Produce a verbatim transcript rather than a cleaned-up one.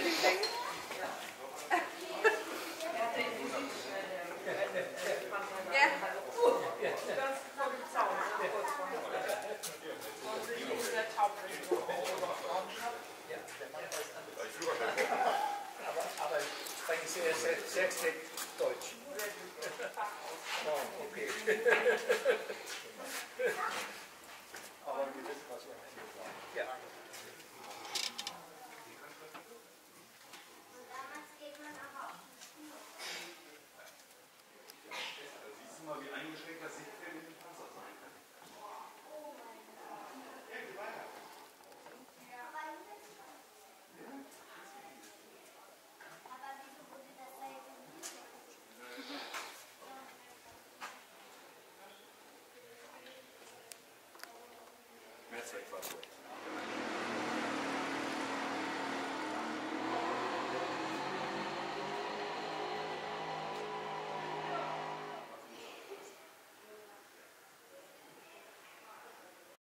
Ding. Ja. Ganz vor dem Zaun, kurz vorher. Und sich in der Taube. Aber, aber sprechen Sie sehr, sehr, sehr schlecht Deutsch. Oh, okay.